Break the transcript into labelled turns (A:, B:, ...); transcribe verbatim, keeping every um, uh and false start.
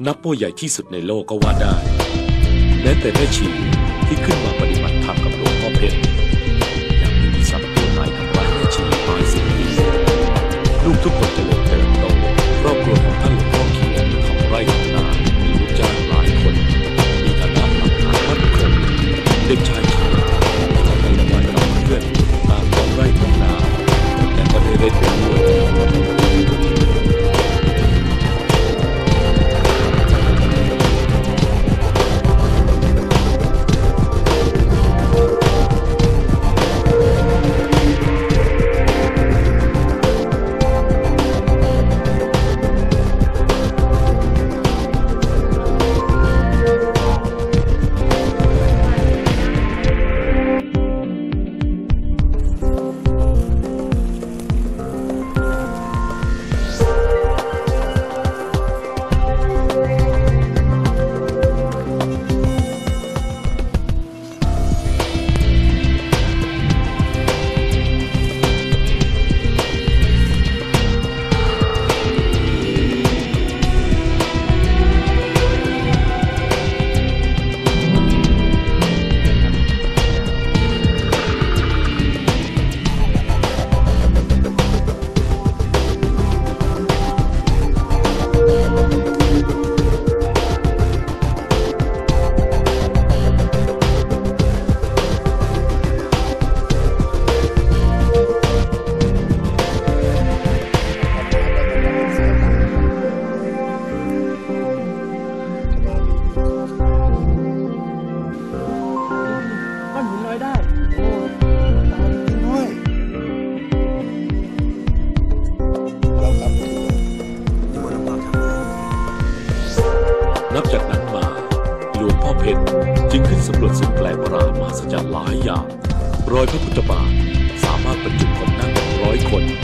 A: นับว่าใหญ่ที่สุดในโลกก็ว่าได้แม้แต่แม่ชีที่ขึ้นมาปฏิบัติธรรมกับหลวงพ่อเพชรยังไม่มีสัตว์ตัวไหนทำร้ายแม่ชีตายสิ้นดีลูกทุกคนเจริญเติบโตครอบครัวของท่านหลวงพ่อเขียนทำไร่ทำนามีลูกจ้างหลายคนมีฐานะหลักฐานมั่นคงเด็กชายเขียนทำให้ระบายกับเพื่อนตามท้องไร่ท้องนาแต่ก็ได้เล่นเป็นด้วยนับจากนั้นมาหลวงพ่อเพชรจึงขึ้นสำรวจสิ่งแปลกประหลาดมหัศจรรย์หลายอย่างรอยพระพุทธบาทสามารถบรรจุคนนั่งร้อยคน